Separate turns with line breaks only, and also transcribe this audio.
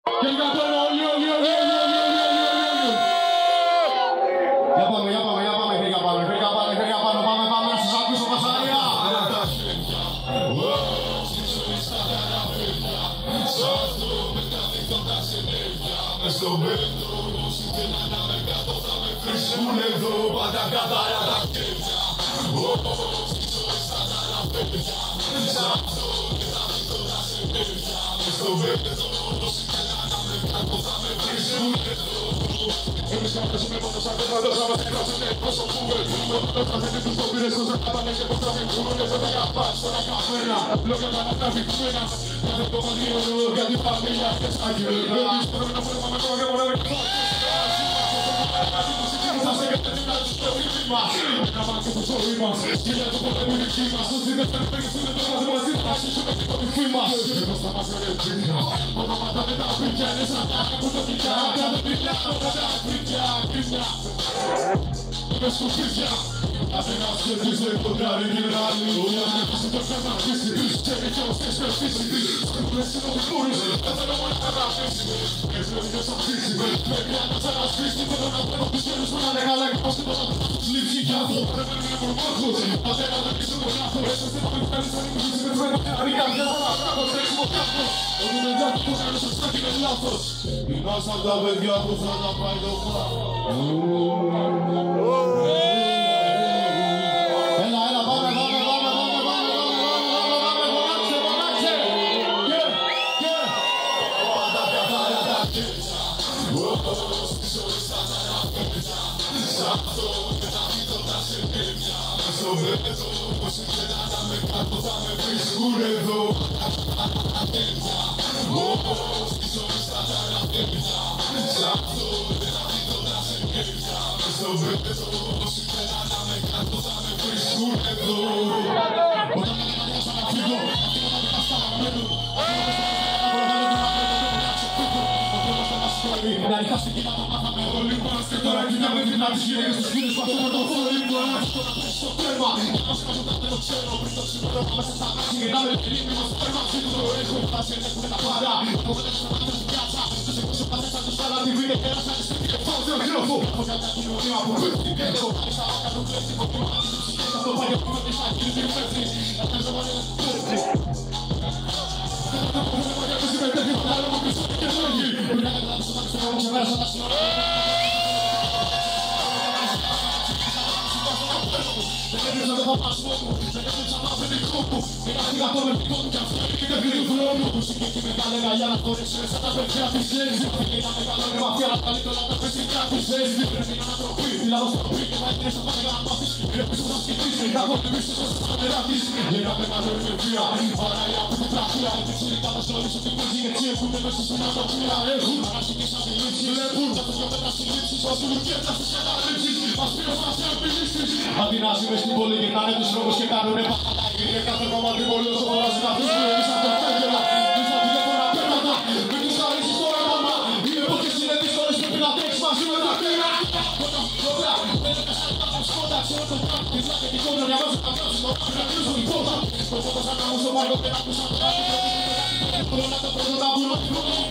Αδυνάσοι μες στην πόλη γυρνάνε τους νόμους και κάνουνε πατάτα. Είναι κάθε κομμάτι πολύ όσο φωνάζει να αφήσουμε εμείς από τα φέγγελα. Τους αντιλέφωνα πέρατα, με τους χαρίσεις το όραμα. Είναι εποχές είναι δύσκολες, πρέπει να τρέξεις μαζί με τα πέρα. Dobra, będę kasać na tym schodach, się to tak, więc na tej kondra nie może tam grać, no tak, nie są mi poda. To co to za namuszą, mają teraz muszą, to na to, to na to,